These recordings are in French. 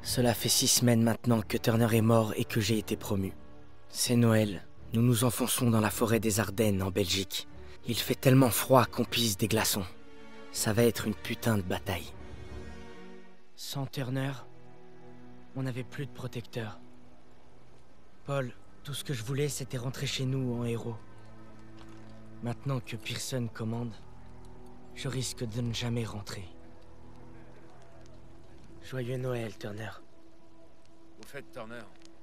Cela fait 6 semaines maintenant que Turner est mort et que j'ai été promu. C'est Noël. Nous nous enfonçons dans la forêt des Ardennes, en Belgique. Il fait tellement froid qu'on pisse des glaçons. Ça va être une putain de bataille. Sans Turner, on n'avait plus de protecteur. Paul, tout ce que je voulais, c'était rentrer chez nous en héros. Maintenant que Pearson commande, je risque de ne jamais rentrer. Joyeux Noël, Turner. Au fait, Turner,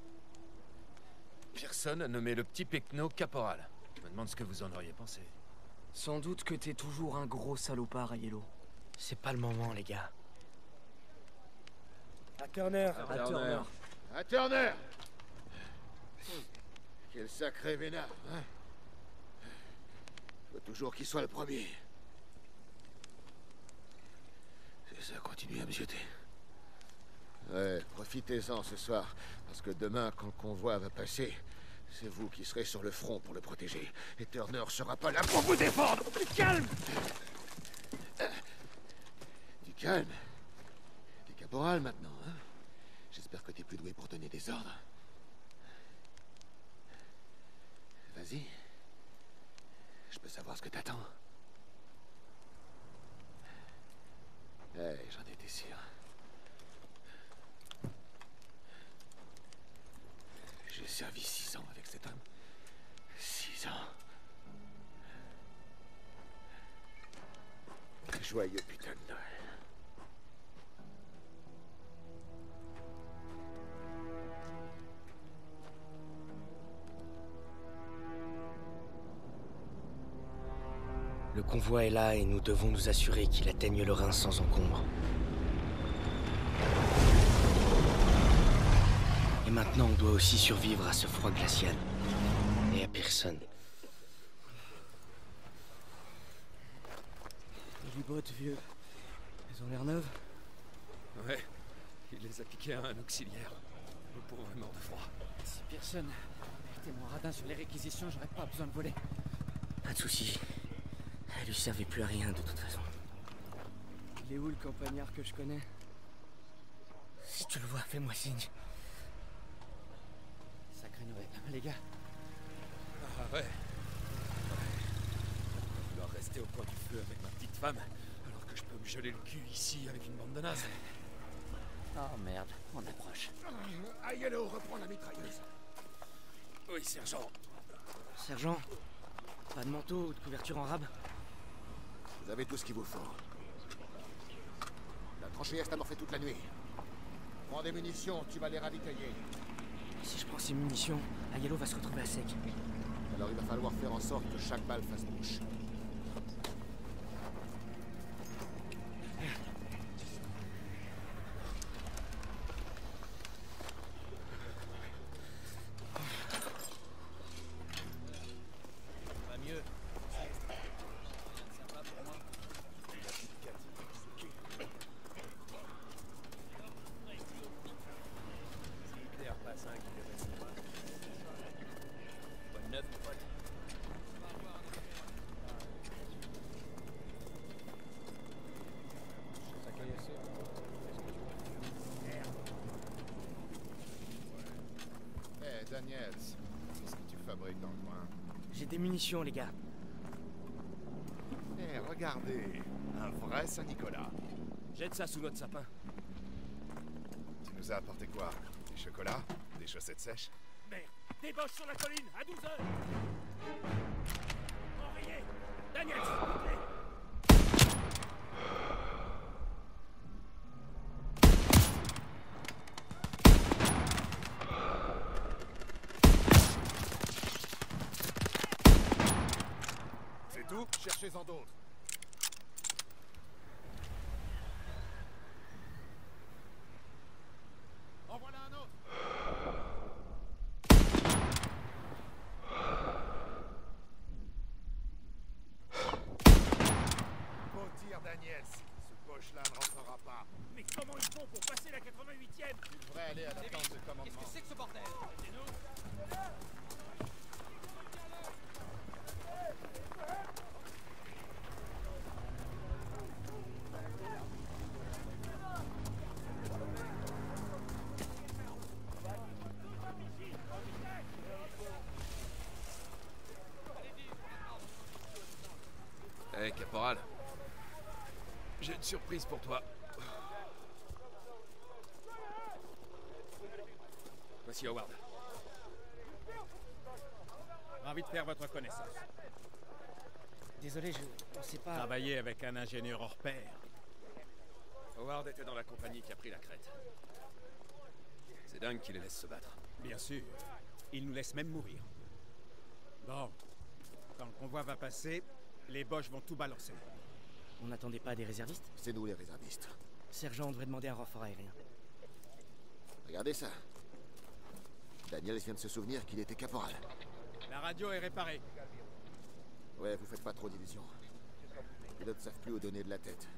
Pearson a nommé le petit Pecno caporal. Je me demande ce que vous en auriez pensé. Sans doute que t'es toujours un gros salopard à Yellow. C'est pas le moment, les gars. À Turner. À Turner. À Turner! Quel sacré vénard, hein? Faut toujours qu'il soit le premier. C'est ça, continue à me jeter. Ouais, profitez-en ce soir, parce que demain, quand le convoi va passer, c'est vous qui serez sur le front pour le protéger. Et Turner sera pas là pour vous défendre! Du calme! Du calme? T'es caporal maintenant, hein? J'espère que t'es plus doué pour donner des ordres. Vas-y. Je peux savoir ce que t'attends. Ouais, j'en étais sûr. J'ai servi 6 ans avec cet homme. 6 ans. Joyeux putain de Noël. Le convoi est là et nous devons nous assurer qu'il atteigne le Rhin sans encombre. Et maintenant, on doit aussi survivre à ce froid glacial. Et à Pearson. Les bottes, vieux. Elles ont l'air neuves. Ouais, il les a piquées à un auxiliaire. Le pauvre est mort de froid. Si personne était moins radin sur les réquisitions, j'aurais pas besoin de voler. Pas de soucis. Elle lui servait plus à rien de toute façon. Il est où le campagnard que je connais? Si tu le vois, fais-moi signe. Sacré Noël, les gars. Ah ouais. Je dois rester au coin du feu avec ma petite femme, alors que je peux me geler le cul ici avec une bande de nazes. Oh merde, on approche. Aiello, reprends la mitrailleuse. Oui, sergent. Sergent, pas de manteau ou de couverture en rab? Vous avez tout ce qu'il vous faut. La tranchée est amorphée toute la nuit. Prends des munitions, tu vas les ravitailler. Si je prends ces munitions, Aiello va se retrouver à sec. Alors il va falloir faire en sorte que chaque balle fasse bouche. Va mieux. Eh, Daniels, qu'est-ce que tu fabriques dans le coin? J'ai des munitions, les gars. Eh, regardez, un vrai Saint-Nicolas. Jette ça sous notre sapin. Tu nous as apporté quoi? Des chocolats? Des chaussettes sèches? Merde, débauche sur la colline, à 12 heures. Enrayé. Daniel, s'il vous plaît. C'est tout? Cherchez-en d'autres. En voilà un autre. Beau tir, Daniels. Ce poche-là ne rentrera pas. Mais comment ils font pour passer la 88e? Tu devrais aller à la tente de commandement. Qu'est-ce que c'est que ce bordel? C'est nous. J'ai une surprise pour toi. Voici Howard. Ravi de faire votre connaissance. Désolé, on sait pas... Travailler avec un ingénieur hors pair. Howard était dans la compagnie qui a pris la crête. C'est dingue qu'il les laisse se battre. Bien sûr. Il nous laisse même mourir. Bon. Quand le convoi va passer, les Boches vont tout balancer. On n'attendait pas des réservistes? C'est nous les réservistes. Sergent, on devrait demander un renfort aérien. Regardez ça. Daniels vient de se souvenir qu'il était caporal. La radio est réparée. Ouais, vous faites pas trop d'illusions. Les pilotes savent plus où donner de la tête.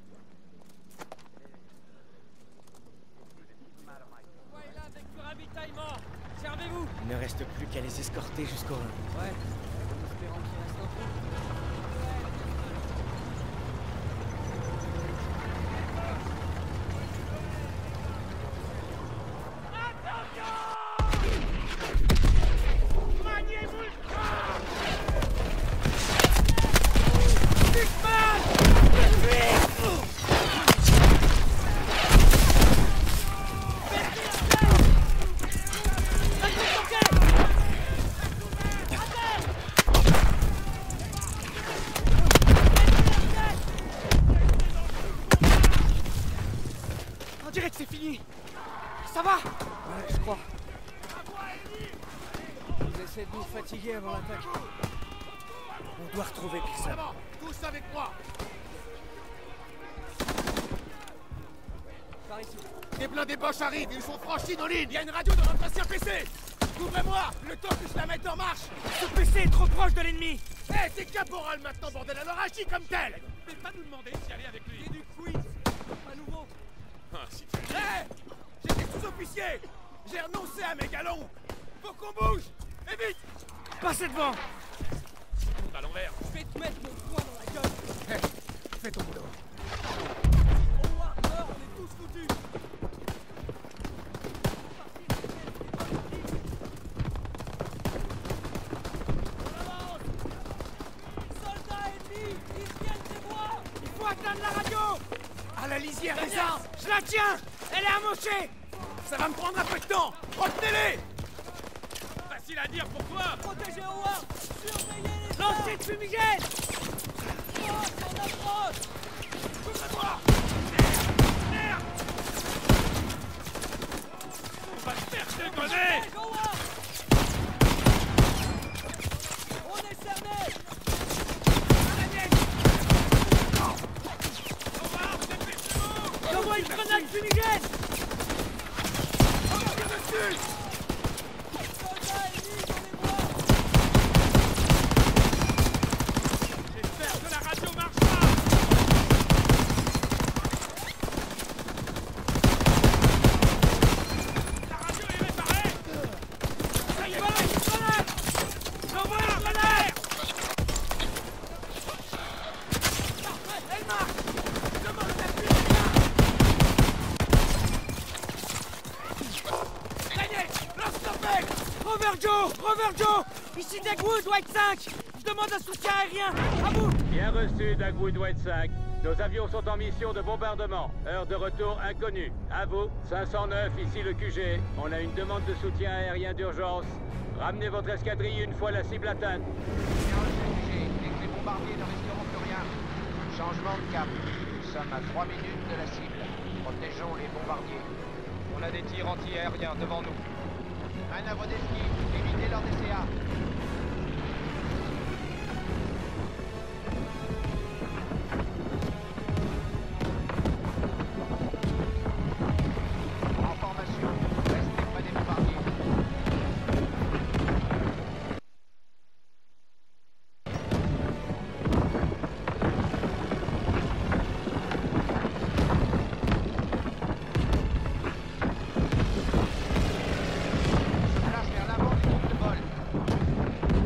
Voilà avec du ravitaillement. Servez-vous. Il ne reste plus qu'à les escorter jusqu'au Rhin. Ouais. En espérant qu'il reste un peu. On dirait que c'est fini. Ça va? Ouais, je crois. Vous essayez de nous fatiguer avant l'attaque. On doit retrouver Pearson. Tous avec moi. Par ici. Des blindés Boches arrivent, ils sont franchis nos lignes. Il y a une radio dans notre ancien PC! Ouvrez-moi! Le temps que je la mette en marche! Ce PC est trop proche de l'ennemi. Hé, t'es caporal maintenant, bordel, alors agis comme tel. Ne pas nous demander d'y aller avec lui! C'est du quiz. À nouveau. Ah, si tu... Hé, j'étais sous-officier. J'ai renoncé à mes galons. Faut qu'on bouge. Et vite. Passez devant. À l'envers! Je vais te mettre mon poing dans la gueule. Hé, fais ton boulot. Howard, meurs, on est tous foutus. Soldats ennemis, ils viennent des bois. Il faut atteindre la radio. À la lisière des arbres. Je la tiens. Elle est amochée. Ça va me prendre un peu de temps. Retenez-les. Facile à dire pour toi! Protégez Howard. Surveillez les Lancez de fumigène. forces en approche. Couvrez-moi. Merde! On va te faire dégonner! Protège Howard. On est cerné. Howard, dépêchez-vous! Donne-moi une grenade fumigène. Tire dessus. Soldats ennemis dans les bois. J'espère que la radio marchera! La radio est réparée! Ça y est, voilà une grenade. J'envoie une grenade. Elle marche. Demande d'appui. Daniel, lance l'appel. Rover Joe. Ici Dagwood, White 5. Je demande un soutien aérien. À vous. Bien reçu, Dagwood White 5. Nos avions sont en mission de bombardement. Heure de retour inconnue. À vous, 509, ici le QG. On a une demande de soutien aérien d'urgence. Ramenez votre escadrille une fois la cible atteinte. Bien reçu, QG. Dès que les bombardiers ne risqueront plus rien. Changement de cap. Nous sommes à 3 minutes de la cible. Protégeons les bombardiers. On a des tirs anti-aériens devant nous. Manœuvre d'esquive. Évitez leur DCA. En formation. Restez près des bombardiers. Se place vers l'avant du groupe de vol.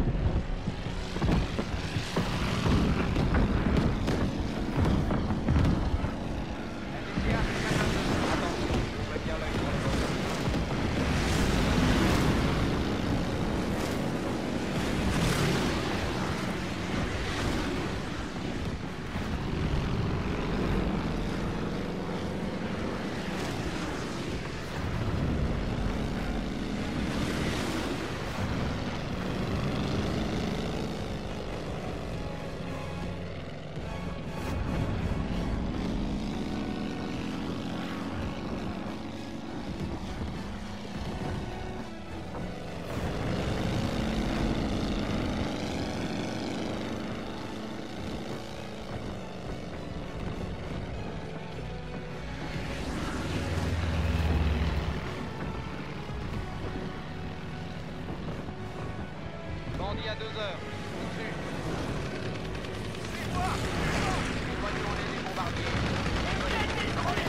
2 heures. Au-dessus. Éloignons-les des bombardiers.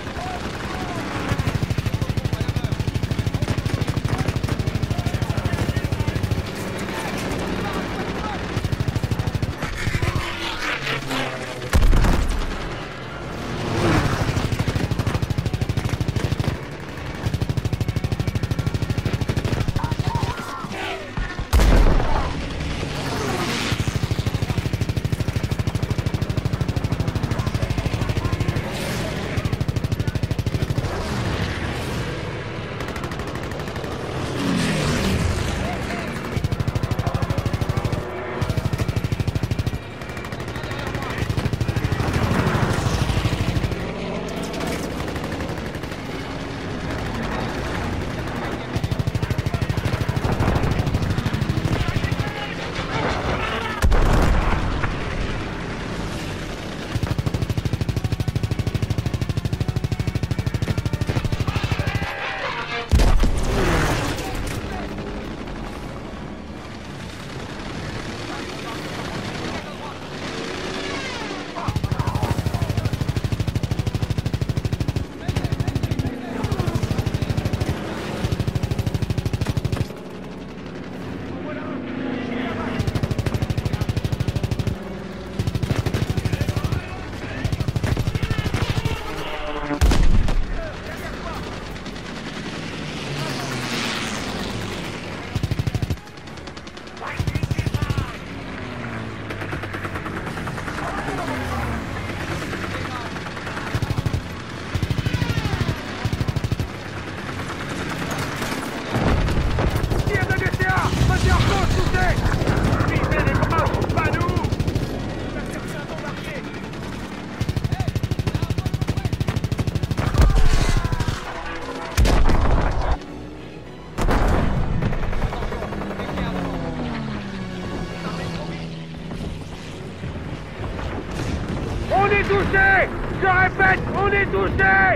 touché! Je répète, on est touché!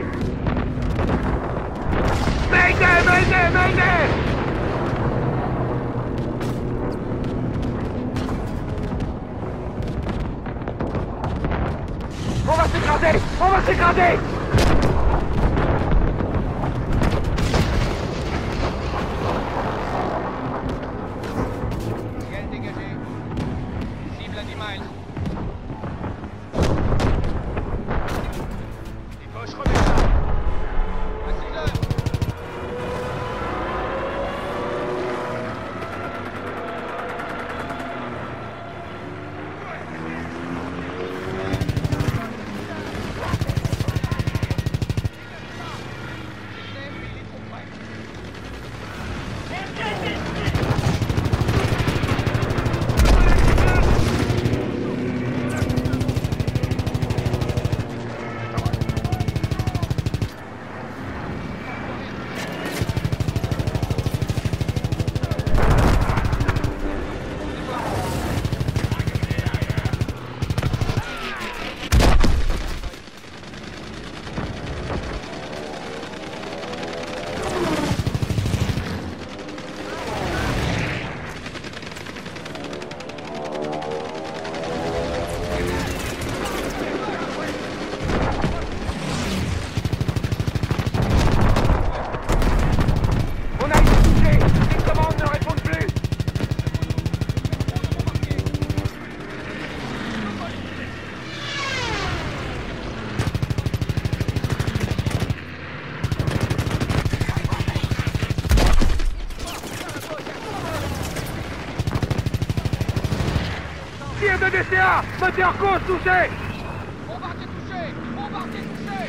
Mayday, mayday, mayday! On va s'écraser! On va s'écraser! Ciel dégagé. Cible à 10 miles. Les poches remettent ça. À 6 heures. Tir de DCA! Moteur gauche touché! Bombardier touché! Bombardier touché!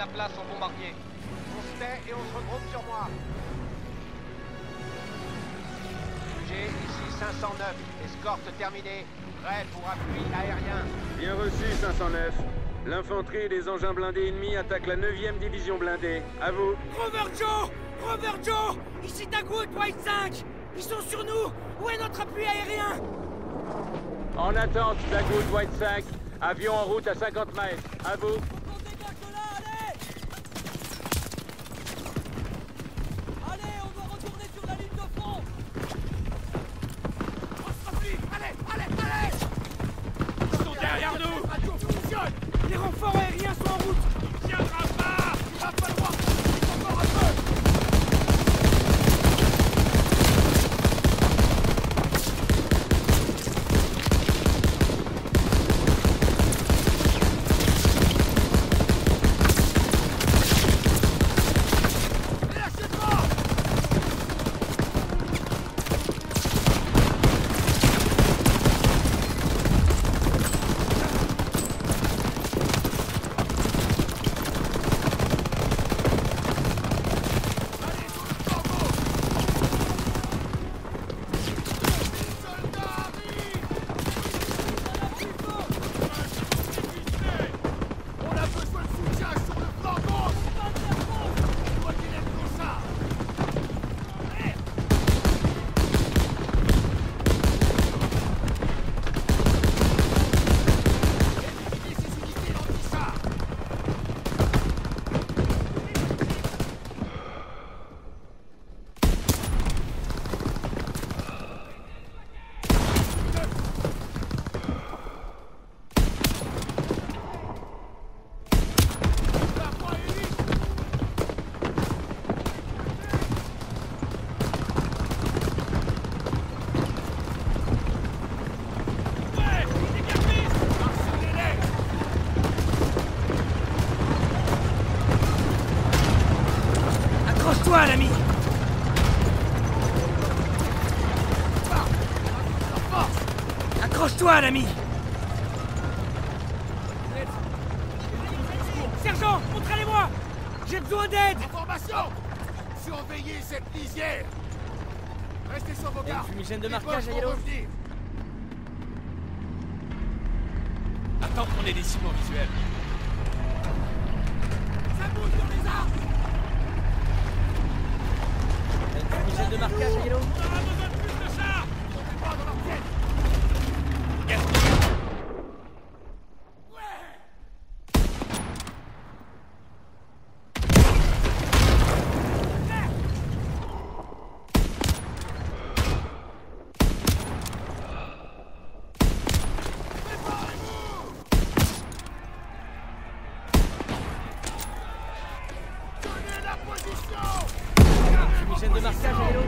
la place aux bombardiers. On se tait et on se regroupe sur moi. J'ai ici 509. Escorte terminée. Prêt pour appui aérien. Bien reçu, 509. L'infanterie et les engins blindés ennemis attaquent la 9e division blindée. À vous. Rover Joe! Ici Dagwood, White 5! Ils sont sur nous! Où est notre appui aérien? En attente, Dagwood, White 5. Avion en route à 50 mètres. À vous. On dégage de là, allez! Allez, on doit retourner sur la ligne de front! On se replie! Allez! Ils sont derrière nous! La radio fonctionne! Les renforts aériens sont en route! Il tiendra pas! Il va falloir encore un peu! Accroche-toi, l'ami! Accroche-toi, l'ami! Sergent, montrez-les-moi! J'ai besoin d'aide! Information! Surveillez cette lisière! Restez sur vos gardes! Fumigène de Les marquage, boss vont Yellow. revenir. Attends qu'on ait des ciments visuels. Ça bouge dans les arbres! Fumigène de marquage, Yellow. On aura besoin de plus de chars! On pas dans leur piège! Fumigène de marquage, Yellow.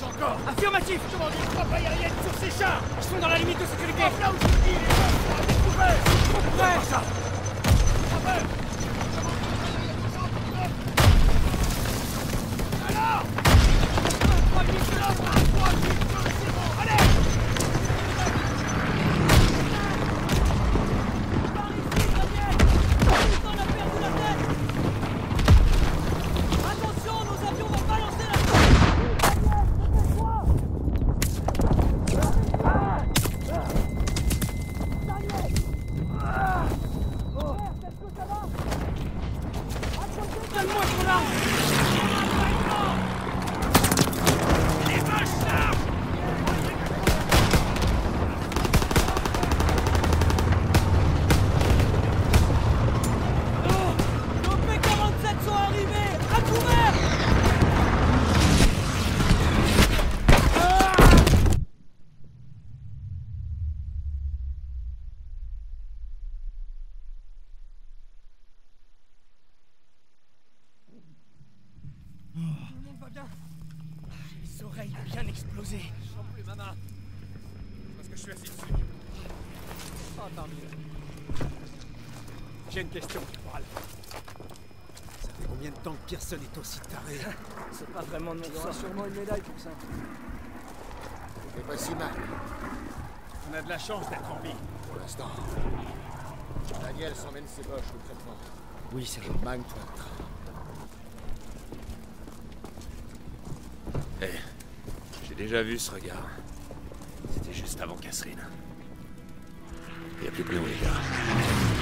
encore. Affirmatif. Comment dire, frappe aérienne sur ces chars. Ils sont dans la limite de sécurité. Là où je dis, les bombes sont à découvert. Ouais. Pas ça. Alors 3 minutes là, 3 minutes, c'est bon, allez. Par ici, Daniel. Putain, on a perdu la tête. Attention, nos avions vont balancer la tête. Donne-moi ton arme. Les vaches larges. Nos P-47 sont arrivés. À couvert. Tout le monde va bien. J'ai les oreilles bien explosées. Je sens plus ma main. Parce que je suis assis dessus. Oh, tant mieux. J'ai une question, Caporal. Ça fait combien de temps que Pearson est aussi taré? C'est pas vraiment de mon Il y aura sort. sûrement une médaille pour ça. C'est pas si mal, On a de la chance d'être en vie. pour l'instant. Daniel s'emmène ses boches au traitement. Oui, sergent. Magne-toi le train. Eh, j'ai déjà vu ce regard. C'était juste avant Catherine. Il n'y a plus que nous, les gars.